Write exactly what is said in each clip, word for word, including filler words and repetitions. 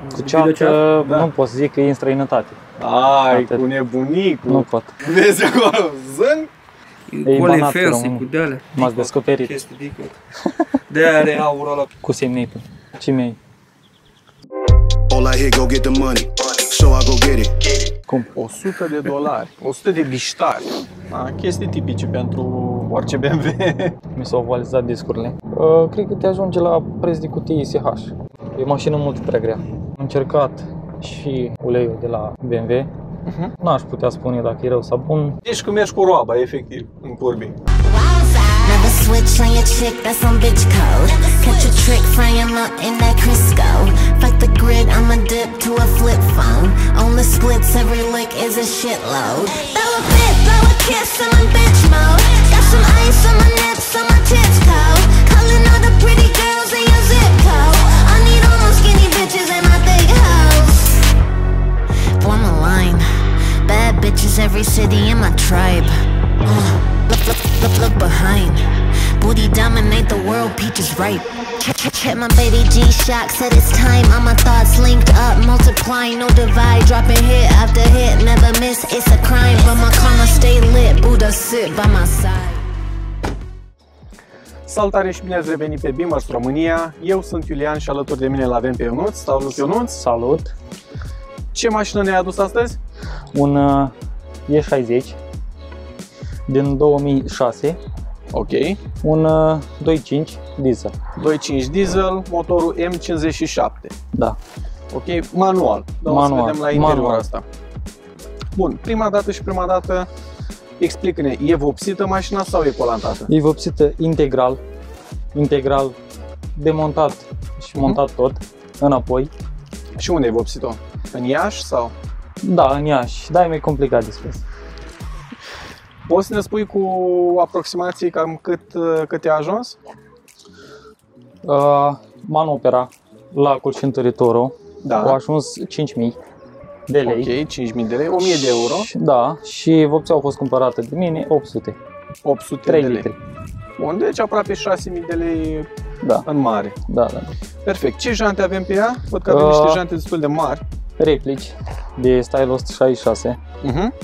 Cu ceată, da. Nu pot să zic că e în străinătate. Ai, Atât. cu nebunicul. Nu pot. Vezi acolo, zân? E Gole banat fancy românul. cu de-alea. M-ați descoperit. Chestii dicot. De-aia are aurul ăla. Cu semnitul. Ce mi-ai? All I hear, go get the money. So I go get it. Cum? o sută de dolari, o sută de biștari. Da, chestii tipice pentru orice B M W. Mi s-au ovalizat discurile. Uh, cred că te ajunge la preț de cutie S H. E o mașină mult prea grea. Am încercat și uleiul de la B M W. Uh-huh. N-aș putea spune dacă e rău sau bun. Ești că mergi cu roaba, efectiv, în curbi. Never switch on your chick, that's on bitch code. Catch a trick, fry him up in that Crisco. Fuck the grid, I'ma dip to a flip phone. On the splits, every lick is a shitload. Throw a bit, blow a kiss, I'm in bitch mode. Got some ice on my nips, on my tits cold. Calling all the pretty girls in your zip code. I need all my skinny bitches and my big hoes. Form a line. Bad bitches, every city in my tribe. Uh. Look, look, look, look behind. Booty dominate the world, peaches ripe. Check, check, check my baby G-Shock, said it's time. All my thoughts linked up, multiplying, no divide. Dropping hit after hit, never miss, it's a crime. But my karma stay lit, Buddha sit by my side. Salutare și bine ați revenit pe Beamers România. Eu sunt Iulian și alături de mine l-avem pe Ionuț. Salut, Ionuț! Salut! Ce mașină ne-ai adus astăzi? Un uh, E șaizeci din două mii șase. Ok. Un uh, doi cinci diesel. doi cinci diesel, motorul M cincizeci și șapte. Da. Ok, manual. Dar o să Manual. vedem la interiorul Manual. asta. Bun, prima dată și prima dată, explică-ne, e vopsită mașina sau e colantată? E vopsită integral. Integral demontat și montat tot înapoi. Și unde e vopsit-o? În Iași sau? Da, în Iași. Da, e mai complicat despre asta. Poți să ne spui cu aproximații cam cât, cât te-a ajuns? Uh, manopera la Colcintăritorul Da. a ajuns cinci mii de lei. Ok, cinci mii de lei, o mie de euro, Și- Da, și vopsea a fost cumpărată de mine opt sute. opt sute trei de lei. litri. Bun, deci aproape șase mii de lei Da, în mare. da, da. Perfect. Ce jante avem pe ea? Văd că avem Uh, niște jante destul de mari. Replici de style o sută șaizeci și șase Uh-huh.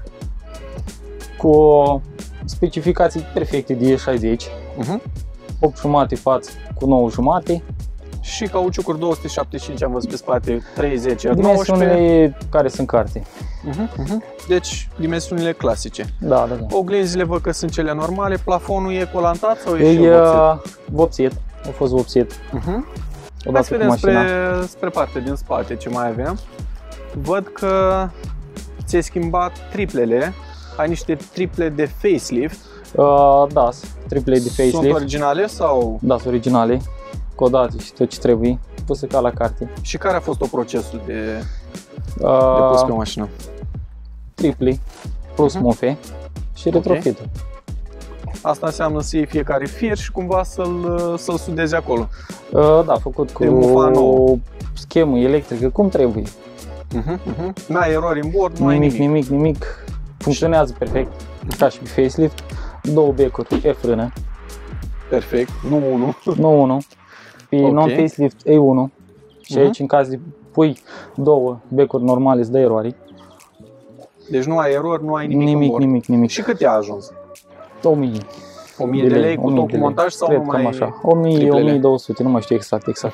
cu specificații perfecte de E șaizeci. Uh-huh. opt jumate față cu nouă jumate. Și cauciucuri două sute șaptezeci și cinci am văzut pe spate, treizeci, nouăsprezece. Dimensiunile care sunt carte. Uh-huh. Uh-huh. Deci, dimensiunile clasice. Da, da, da. Oglinzile văd că sunt cele normale, plafonul e colantat sau e, și E vopsit? uh, vopsit. A fost vopsit. Uh-huh. Hai Odată să cu vedem spre, mașina. spre partea din spate ce mai avem. Văd că ți-ai schimbat triplele, ai niște triple de facelift. Uh, da, triple de Sunt facelift. originale sau? Da, sunt originale. Codate și tot ce trebuie. Puse ca la carte. Și care a fost procesul de, de Uh, pus pe mașină? triple plus Mhm. mofe și retrofit. Asta înseamnă să iei fiecare fir și cumva să-l să-l sudezi acolo. Uh, da, făcut E mufa cu nouă. schemă electrică, cum trebuie. Uh-huh, uh-huh. N-ai erori în bord, nu ai Nimic, nimic. nimic, nimic. Funcționează perfect. Ca și pe facelift. Două becuri, e frână. Perfect, nu unul. Nu unul. Pe Ok. non-facelift e unul. Și Mhm. aici, în caz de pui două becuri normale, îți dă eroare. Deci nu ai erori, nu ai nimic, în Nimic, bord. nimic, nimic. Și cât te-a ajuns? o mie o mie de lei cu o mie tot de cu lei. montaj sau Cred numai cam așa. o mie, triplele? o mie două sute, nu mai știu exact, exact.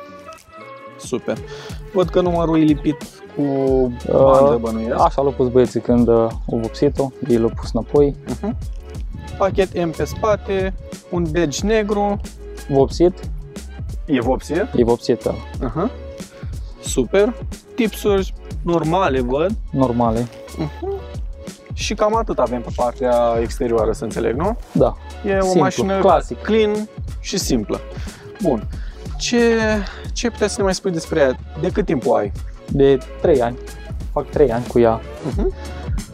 Super. Văd că numărul e lipit cu bandă, bănuiesc. Așa l-au pus băieții când uh, au vopsit-o, ei l-au pus înapoi, Uh-huh. Pachet M pe spate, un badge negru, vopsit, e vopsit. e vopsit, da, Uh-huh. Super. Tipsuri normale, văd. normale, Și cam atât avem pe partea exterioară, să înțeleg, nu? da, E o Simplu, mașină clasic. clean și simplă. Bun. Ce, ce puteai să ne mai spui despre ea? De cât timp o ai? de trei ani, fac trei ani cu ea. Uh-huh.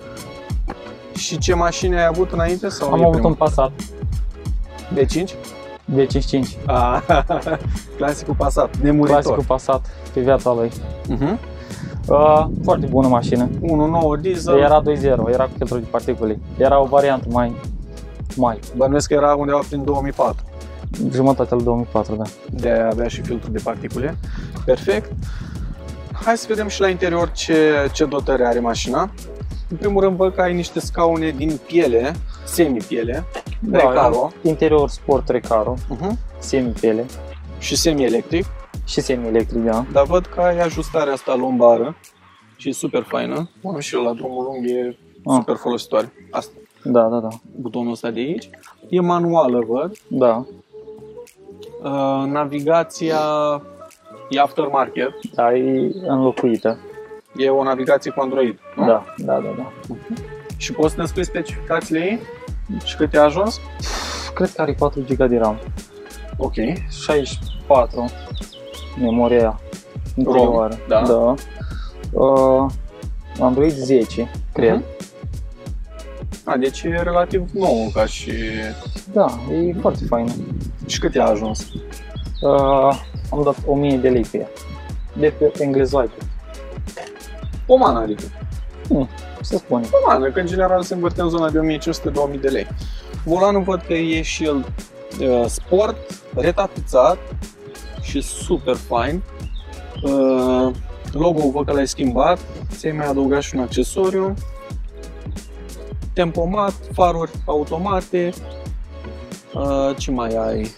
Și ce mașini ai avut înainte? Sau Am e avut prima? un Passat B cinci? B cincizeci și cinci, Ah, clasicul Passat, nemuritor. clasicul Passat pe viața lui. Uh-huh. Uh, foarte bună mașină. unu virgulă nouă diesel. Era doi zero, era cu filtrul de particule. Era o variantă mai mai, Bănuiesc că era undeva prin două mii patru. jumătatea lui două mii patru, da. De avea și filtrul de particule. Perfect. hai să vedem și la interior ce, ce dotări are mașina. În primul rând văd că ai niște scaune din piele, semi-piele, Da, Recaro. interior sport Recaro, Uh-huh. semi-piele Și semi-electric. și semi-electric, da. Dar văd că ai ajustarea asta lombară și e super faină. Am și eu la drumul lung, e Ah. super folositoare. Asta, Da, da, da. butonul ăsta de aici. E manuală, văd. Da, Uh, navigația e aftermarket. da, e înlocuită. E o navigație cu Android, nu? Da, da, da, da. Și poți să ne spui specificațiile ei? Și cât te-a ajuns? Cred că are patru giga de RAM, Ok. șaizeci și patru memoria interioară. da. da. Uh, Android zece, cred. Mhm. A, deci e relativ nou ca și... Da, e foarte faină. Și cât te-a ajuns? Uh, am dat o mie de lei pe ea. De pe englezoaică. O mană, adică. Hmm, să spune. O mană, că în general se învârte în zona de o mie cinci sute - două mii de lei. Volanul văd că e și el uh, sport, retapizat și super fain. Uh, logo-ul văd că l-ai schimbat, ți-ai mai adăugat și un accesoriu. Tempomat, faruri automate. Uh, ce mai ai?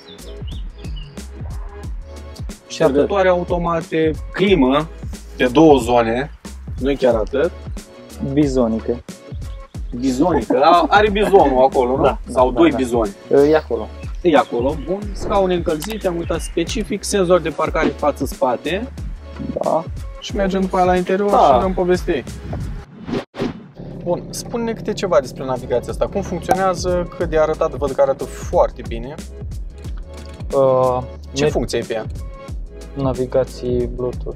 Ștergătoare automate, climă de două zone, nu e chiar atât. Bizonică. Bizonică, a- are bizonul acolo, nu? Da, Sau da, doi da. bizoni. Uh, E acolo. E acolo, bun. Scaune încălzite, am uitat specific, senzor de parcare față-spate Da. și mergem după aia la interior Da. și dăm povesti. Bun, spune-ne câte ceva despre navigația asta. Cum funcționează, cât de arătat, văd că arată foarte bine. Uh, Ce net- funcție e pe ea? Navigații Bluetooth.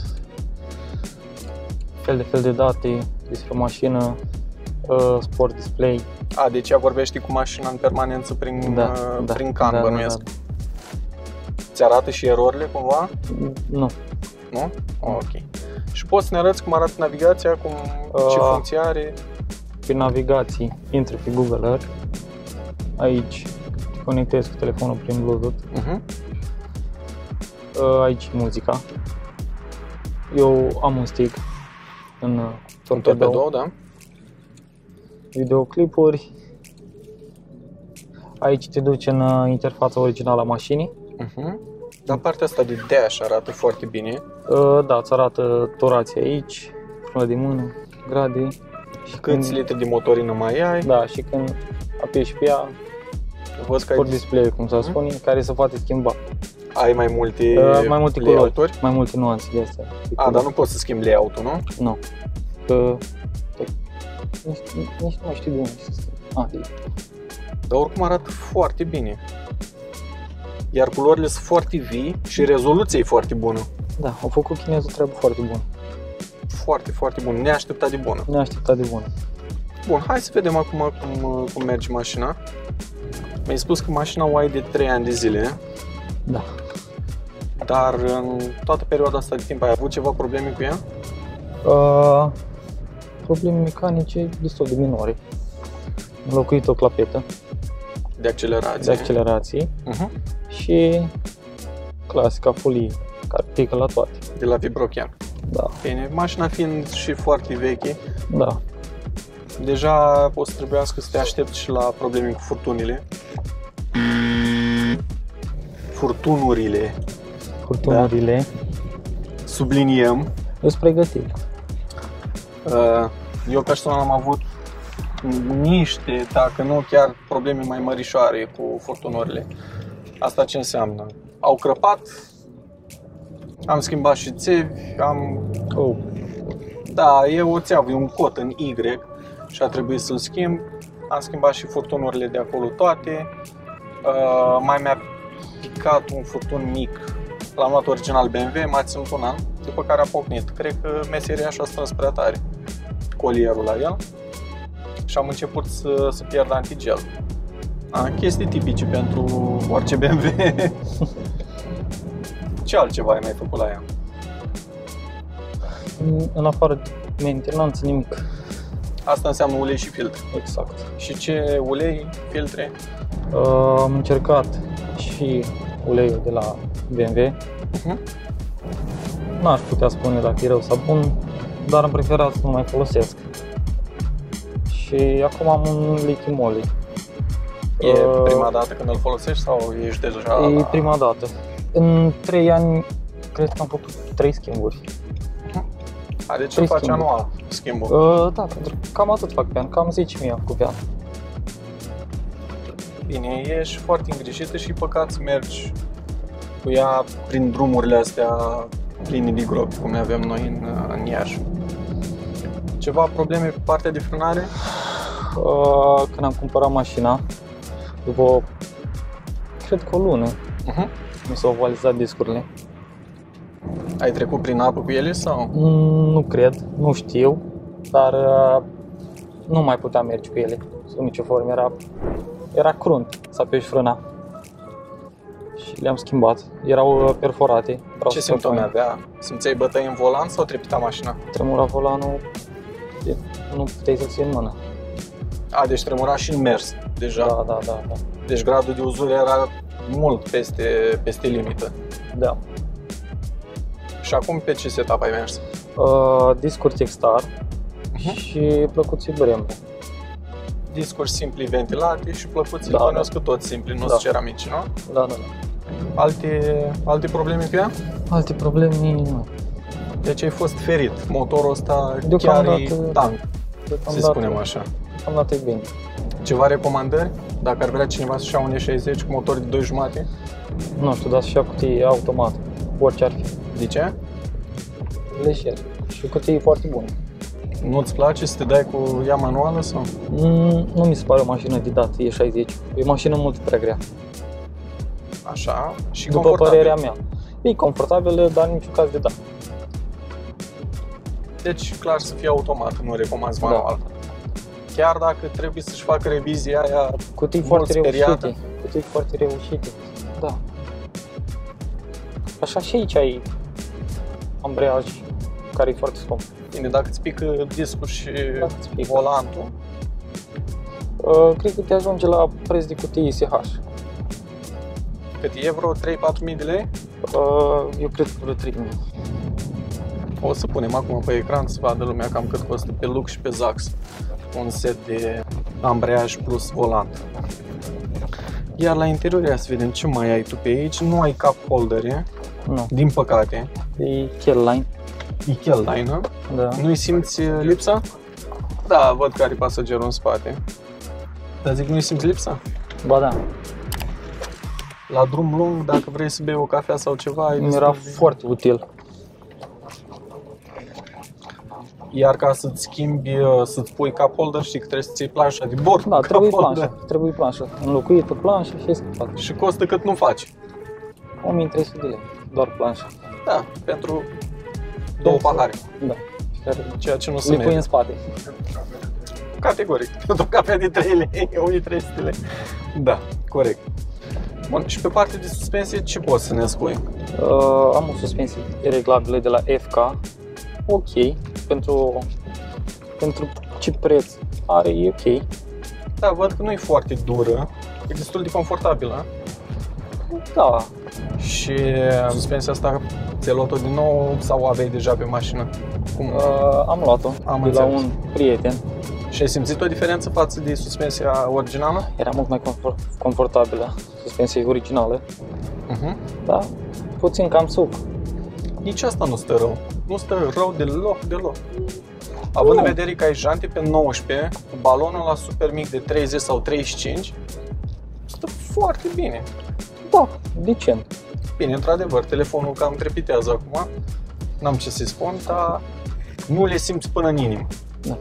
Fel de fel de date despre mașină, uh, sport display. A, deci ea vorbește cu mașina în permanență prin, Da, uh, da, prin can, da, da, bănuiesc. da. Ți arată și erorile cumva? Nu. Nu? Ok. Și poți să ne arăți cum arată navigația, cum, ce Uh. funcție are? Pe navigații intri pe Google Earth. Aici te conectezi cu telefonul prin Bluetooth. Uh-huh. Uh, Aici muzica. Eu am un stick în uh, Un torpedou. torpedou, da? Videoclipuri. Aici te duci în uh, interfața originală a mașinii. Uh-huh. Dar partea asta de dash arată foarte bine. Uh, Da, îți arată torația aici, frână de mână, grade. Și Câți litri de motorină mai ai? Da, și când apeși pe ea, Văd că sport ai, display, cum să spune, care se poate schimba. ai mai multe, Uh, mai multe culori, layout-uri. mai multe nuanțe de astea. A, dar nu poți să schimbi layout-ul, nu? Nu. Că... Nici, nici nu mai știu de unde să schimb. Ah, de... Dar oricum arată foarte bine. Iar culorile sunt foarte vii și rezoluția e foarte bună. Da, au făcut chinezul treabă foarte bună. Foarte, foarte bună. Neașteptat de bună. Neașteptat de bună. Bun, hai să vedem acum cum, cum merge mașina. Mi-ai spus că mașina o ai de trei ani de zile, Da. dar în toată perioada asta de timp ai avut ceva probleme cu ea? Uh, probleme mecanice destul de minore. Am înlocuit o clapetă De accelerație. de accelerație Uh-huh. și clasica folie care pică la toate. De la Vibrochean. Da, Bine, mașina fiind și foarte veche, da. deja o să trebuiască să te aștepți și la probleme cu furtunile. Furtunurile, Furtunurile. subliniem. Eu sunt pregătit. Uh, Eu personal am avut niște, dacă nu chiar probleme mai mărișoare cu furtunurile. Asta ce înseamnă? Au crăpat, am schimbat și țevi, am... Oh, Da, e o țeavă, e un cot în Y și a trebuit să-l schimb. Am schimbat și furtunurile de acolo toate. Uh, mai mi-a picat un furtun mic. L-am luat original B M W, m-a ținut un an, după care a pocnit. Cred că meseriașul a strâns prea tare colierul la el și am început să, să pierd antigel. A, chestii tipice pentru orice B M W. Ce altceva ai mai făcut la ea? în- în afară de mentenanță, nimic. Asta înseamnă ulei și filtre. Exact. Și ce ulei, filtre? Uh, am încercat și uleiul de la B M W. Uh-huh. n-aș putea spune dacă e rău sau bun, dar am preferat să nu mai folosesc. Și acum am un Liqui-Moly. E uh, prima dată când îl folosești sau ești deja E la... prima dată. În trei ani cred că am făcut trei schimburi. A, deci trei îl faci schimburi. anual schimbul. Uh, da, pentru că cam atât fac pe an, cam zece mii cu pe an. Bine, ești foarte îngrijită și păcat să mergi cu ea prin drumurile astea pline de gropi, cum le avem noi în, în Iași. Ceva probleme pe partea de frânare? Uh, când am cumpărat mașina, după, cred că o lună, Uh-huh. mi s-au ovalizat discurile. Ai trecut prin apă cu ele sau? Mm, nu cred, nu știu, dar uh, nu mai puteam merge cu ele, sub nicio formă, era, era crunt să apeși frâna. Și le-am schimbat, erau uh, perforate. Vreau Ce să simptome fac avea? Simțeai bătăi în volan sau trepita mașina? Tremura volanul, de- nu puteai să-l ții în mână. A, deci tremura și în mers deja. Da, da, da, da. Deci gradul de uzură era mult peste, peste limită. da. Și acum pe ce setup ai mers? Uh, discuri Textar Uh-huh. și plăcuții Brembo. Discuri simpli ventilate și plăcuții, Da, bănuiesc da. că toți simpli, nu Da. sunt ceramici, nu? Da, da, da. Alte, alte probleme cu ea? Alte probleme nu. Deci ai fost ferit. Motorul ăsta chiar Deocamdată- e tank, să Deocamdată- spunem așa. Deocamdată e bine. Ceva recomandări? Dacă ar vrea cineva să-și ia un E șaizeci cu motor de doi jumate? Nu știu, dar și-a cutie automat, orice ar fi. De ce? Lejer. Și cutie foarte bună. Nu-ți place să te dai cu ea manuală sau? Mm, nu mi se pare o mașină de dat, E șaizeci. E o mașină mult prea grea, Așa. Și după confortabil. părerea mea. E confortabilă, dar în niciun caz de dat. Deci clar să fie automat, nu recomanzi Da. manual. Chiar dacă trebuie să-și facă revizia aia Cutii mult foarte speriată. reușite. Cutii foarte reușite. Da. Așa și aici ai ambreiaj care e foarte scump. Bine, dacă îți pică discul și Dacă îți pică. volantul, Uh, cred că te ajunge la preț de cutie S H. cât e vreo trei-patru mii de lei? Uh, eu cred că vreo trei mii. O să punem acum pe ecran să vadă lumea cam cât costă pe Lux și pe Zax un set de ambreiaj plus volant. Iar la interior, ia să vedem ce mai ai tu pe aici. Nu ai cup holdere, Nu. din păcate. E Kelline. E Kelline, Da. nu-i simți lipsa? Da, văd că are pasagerul în spate. Dar zic, nu-i simți lipsa? Ba da. La drum lung, dacă vrei să bei o cafea sau ceva, ai Mi destul era de- foarte util. Iar ca să-ți schimbi, să-ți pui cup holder, știi că trebuie să ții planșa de bord Da, cu trebuie cup holder. planșă. Trebuie planșă. Înlocuită planșă și e scăpat. Și costă cât nu faci. o mie trei sute de lei. Doar planșă. Da, pentru două pahare, Da. Care ceea ce nu se le pui în merită. spate. Categoric, pentru o cafea de trei lei, o mie trei sute de lei. Da, corect. Bun, și pe partea de suspensie, ce poți să ne spui? Uh, am o suspensie reglabilă de la F K. Ok. Pentru, pentru ce preț are, e ok. Da, văd că nu e foarte dură, e destul de confortabilă. Da. Și suspensia asta ți-ai luat-o din nou sau o aveai deja pe mașină? Cum? Uh, am luat-o Am de la înțeles. un prieten. Și ai simțit o diferență față de suspensia originală? Era mult mai confort, confortabilă. Suspensia e originală. Uh-huh. Da. Puțin cam sub. Nici asta nu stă rău. Nu stă rău deloc, deloc. Având Nu. în vedere că ai jante pe nouăsprezece, cu balonul la super mic de treizeci sau treizeci și cinci, stă foarte bine. Da, decent. Bine, într-adevăr, telefonul cam trepitează acum, n-am ce să-i spun, dar nu le simți până în inimă. Da.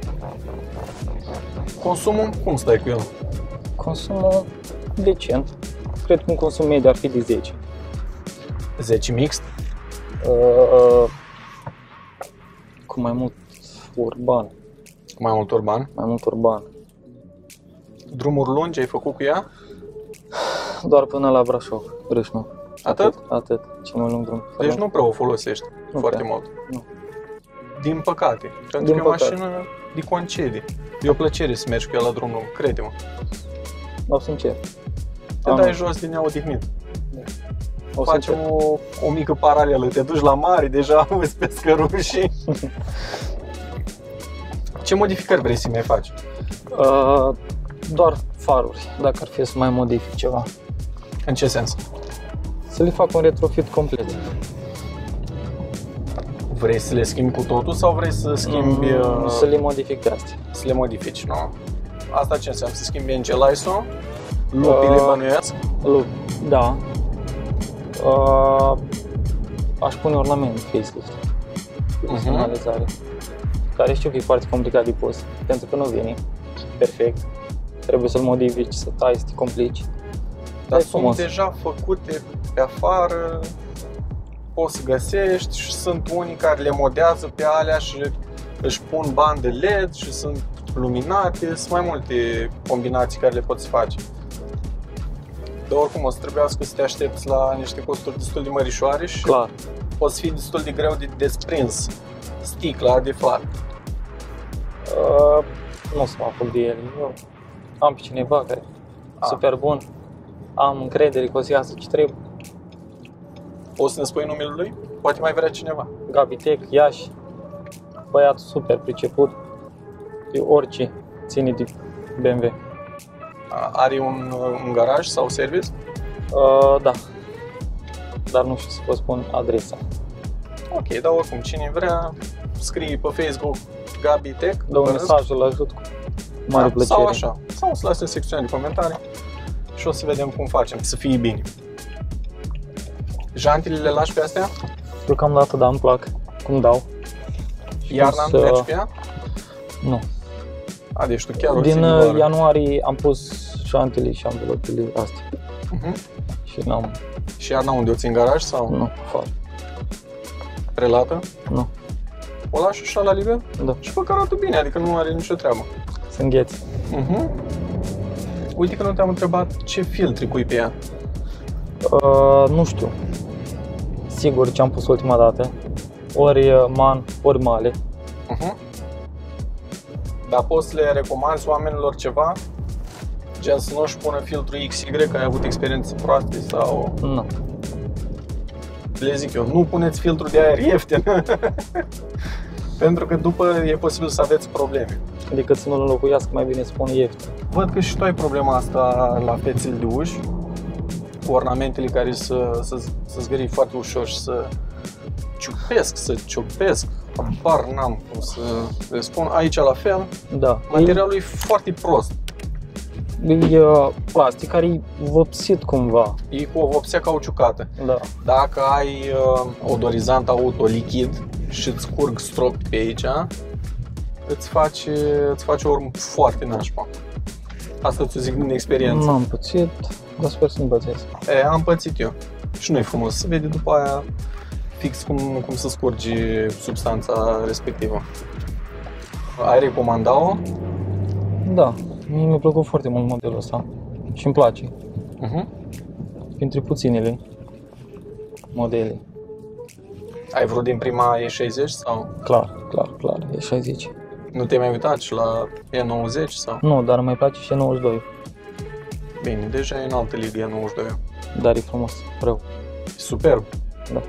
Consumul, cum stai cu el? Consumul decent. Cred că un consum mediu ar fi de zece. zece mixt? Uh, cu mai mult urban. Cu mai mult urban. Mai mult urban. Drumuri lungi ai făcut cu ea? Doar până la Brașov, Râșnu. Atât? Atât. Cel mai lung drum. Deci nu prea o folosești Nu foarte prea. mult. Nu. Din păcate. Pentru Din că e o păcate. mașină de concedii. E o plăcere să mergi cu ea la drum lung, crede-mă. Dau sincer. Te Am- dai jos din ea odihnit. O să facem te- o, o mică paralelă. Te duci la mare, deja vezi pescărușii. Ce modificări vrei să mai faci? Uh, doar faruri, dacă ar fi să mai modific ceva. În ce sens? Să le fac un retrofit complet. Vrei să le schimbi cu totul sau vrei să schimbi, Mm, uh, Să le modific pe astea. să le modifici, nu? Asta ce înseamnă? Să schimbi Angeliso? Lupile Uh, bănuiesc? Lu- Da. Uh, aș pune ornament facelift. Personalizare. Care știu că e foarte complicat de pus, pentru că nu vine perfect. Trebuie să-l modifici, să tai, să te complici. Dar e sunt frumos. deja făcute pe afară, poți să găsești și sunt unii care le modează pe alea și își pun bani de L E D și sunt luminate, sunt mai multe combinații care le poți face. Dar oricum o să trebuiască să te aștepți la niște costuri destul de mărișoare și Clar. poți fi destul de greu de desprins sticla de far. Uh, nu o să mă apuc de el. Eu am pe cineva care e Ah. super bun. Am încredere că o să iasă ce trebuie. O să ne spui numele lui? Poate mai vrea cineva. Gabi Tech, Iași. Băiat super priceput. E orice ține de B M W. Are un, un garaj sau service? Uh, da. Dar nu știu să vă spun adresa. Ok, dar oricum, cine vrea, scrie pe Facebook Gabi Tech, Dă un bănuiesc. mesaj, îl ajut cu mare Da, plăcere. sau așa, sau să lase în secțiunea de comentarii și o să vedem cum facem, să fie bine. Jantile le lași pe astea? Deocamdată, da, îmi plac cum dau. Și Iarna să- nu mergi pe ea? Nu. A, deci tu chiar o Din ții uh, doar. ianuarie am pus șantele și anvelopele astea. Mhm. Și n-am, Și iarna unde o ții în garaj sau nu, afară. prelată? Nu. O lași așa la liber? Da, Și văd că arată bine, adică nu are nicio treabă. să îngheți. Mhm. Uite că nu te-am întrebat ce filtri pui pe ea. Uh, nu știu. Sigur ce am pus ultima dată. Ori uh, man, ori male. Mhm. Dar poți să le recomanzi oamenilor ceva? Gen să nu-și pună filtru X Y, că ai avut experiențe proaste sau... Nu. Le zic eu, nu puneți filtru de aer ieftin. Pentru că după e posibil să aveți probleme. Decât să nu-l înlocuiască, mai bine să pun ieftin. Văd că și tu ai problema asta la fețele de uși, cu ornamentele care să, să, să zgârie foarte ușor și să ciupesc, să ciopesc. Habar n-am cum să le spun. Aici la fel, Da. materialul e foarte prost. E, e uh, plastic care e vopsit cumva. E cu o vopsea cauciucată. Da. Dacă ai uh, odorizant auto lichid și îți curg stropi pe aici, îți face, îți face o urmă foarte nașpa. Asta ți-o zic din experiență. Nu am pățit, dar sper să nu pățesc. E, am pățit eu. Și nu e frumos. Se vede după aia fix cum, cum să scurge substanța respectivă. Ai recomanda-o? Da, mie mi-a plăcut foarte mult modelul ăsta și îmi place. Uh-huh. Printre puținele modele. Ai vrut din prima E șaizeci sau? Clar, clar, clar, e șaizeci. Nu te-ai mai uitat și la E nouăzeci sau? Nu, dar îmi mai place și nouăzeci și doi. Bine, deja e în altă ligă E nouăzeci și doi. Dar e frumos, rău. E superb. Da.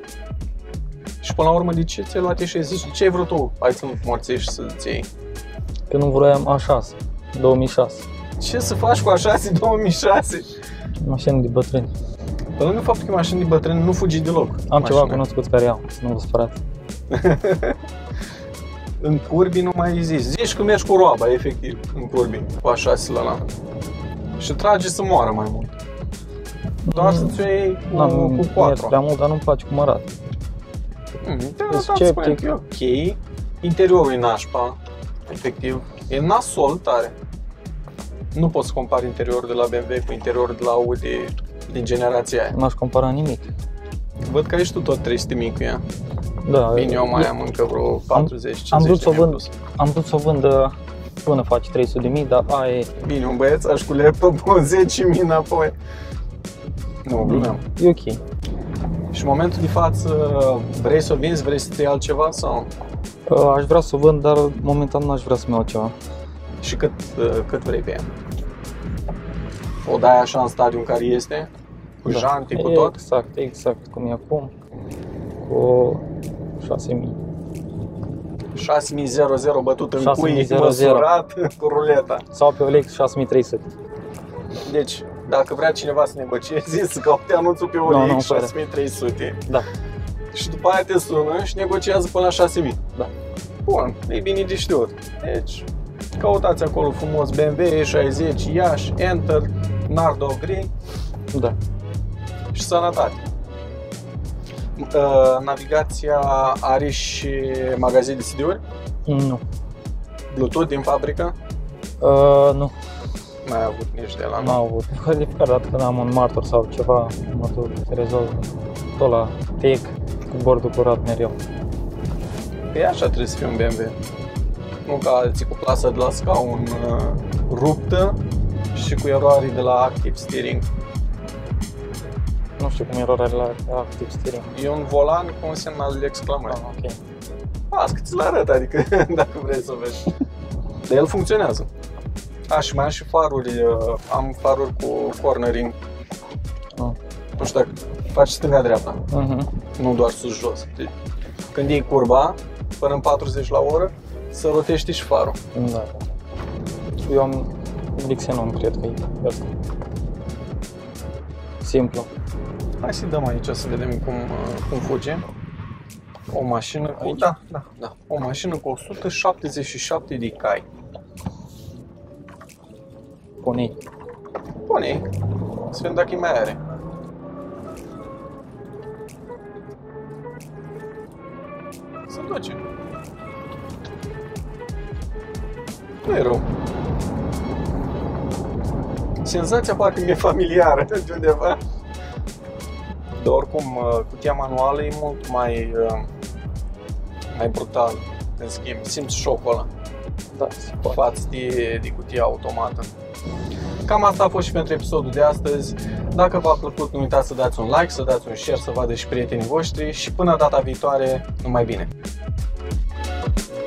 Și până la urmă, de ce ți-ai luat E șaizeci? De ce ai vrut tu? Ai să nu morțești să-ți iei. Că nu vroiam A șase, două mii șase. Ce să faci cu A șase două mii șase? Mașină de bătrâni. Pe lângă faptul că e mașini de bătrâni, nu fugi deloc. Am mașina. ceva cunoscuți care iau, să nu vă spărați. În curbi nu mai zici. Zici că mergi cu roaba, efectiv, în curbi, cu A șase la la. Și trage să moară mai mult. Doar Mm, să-ți o iei cu, N-am cu mers patru. prea mult, dar nu-mi place cum arată. Mm, da, Sunt da, sceptic. spune că e ok. Interiorul e nașpa, efectiv. E nasol tare. Nu poți compara interiorul de la B M W cu interiorul de la Audi din generația aia. N-aș compara nimic. Văd că ești tu tot trei sute mii cu ea. Da, Bine, eu mai am încă vreo patruzeci cincizeci am vrut să o de mii vând, plus. am vrut să o vând uh, până face trei sute de mii, dar aia e, Bine, un băiețaș cu laptop cu zece mii înapoi. Nu, glumeam. e ok. Și în momentul de față vrei să o vinzi, vrei să te iei altceva sau? Uh, Aș vrea să o vând, dar momentan n-aș vrea să-mi iau ceva. Și cât, cât vrei pe ea? O dai așa în stadiul în care este? Cu da. jante, cu tot? Exact, exact, cum e acum, cu șase mii. șase mii bătut în șase mii cui, măsurat cu ruleta. Sau pe O L X șase mii trei sute. Deci, dacă vrea cineva să negocieze, să caute anunțul pe O L X no, șase mii trei sute. Da. Și după aia te sună și negociază până la șase mii. Da. Bun, e bine de știut. Deci, căutați acolo frumos B M W E șaizeci, Iași, Enter, Nardo Gri. Da. Și sănătate. Navigația are și magazin de C D-uri? Nu. Bluetooth din fabrică? Uh, nu. N-ai avut nici de la nu? N-am avut. De fiecare dată când am un martor sau ceva, mă duc, se rezolvă. Tot la tech, cu bordul curat mereu. E așa trebuie să fie un B M W. Nu ca alții cu plasa de la scaun uh, ruptă și cu eroare de la Active Steering. Nu știu cum eroarea la Active Steering. E un volan cu un semnal de exclamare. Ah, ok. Las că ți-l arăt, adică dacă vrei să vezi. Dar el funcționează. A, și mai am și faruri, uh, am faruri cu cornering. Ah. Nu știu dacă faci stânga-dreapta, uh-huh. nu doar sus-jos. Când iei curba, până în patruzeci la oră, să rotești și farul. Da. Eu am Xenon, cred că e asta. Simplu. Hai să dăm aici să vedem cum, cum fuge. O mașină cu, da, da, da. O mașină cu o sută șaptezeci și șapte de cai. Ponei. Ponei. Să vedem dacă mai are. Se duce. Nu e rău. Senzația poate mi-e familiară de undeva. Dar oricum, cutia manuală e mult mai, mai brutal, în schimb, simți șocul ăla. Da, față de, de cutia automată. Cam asta a fost și pentru episodul de astăzi. Dacă v-a plăcut, nu uitați să dați un like, să dați un share, să vadă și prietenii voștri și până data viitoare, numai bine!